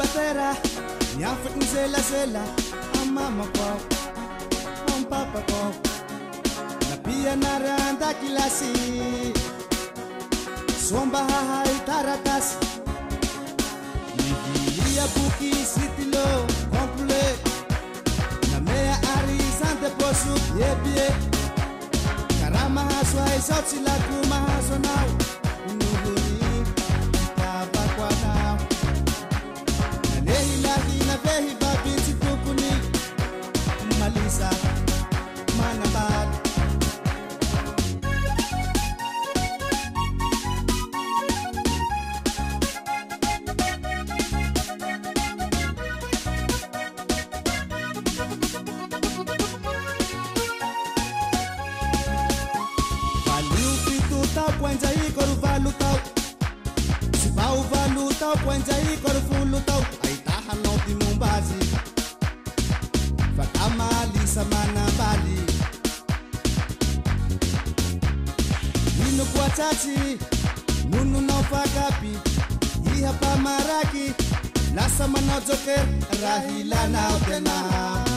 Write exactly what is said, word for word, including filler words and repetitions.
pera Nyafat ni zela zela Ang mama ko Ang papa ko Na pia naranda kilasi Somba hahay taratas Ligia buki sitilo Kompule Na mea arizante posu Bie bie Karama haswa isaut silaku mahaswa nau Nuhuri Taba kwa nau Nanehi lahi na behi babin si tukuni Malisa Manabad Puanjai koru valu tau Si bau valu tau puanjai koru fulu tau Ai tahan no di mumbazi Fakamali sa manabali Inu kwa chachi Nunu no fakapi Iha pamaraki Lasa mano joker Rahila na utena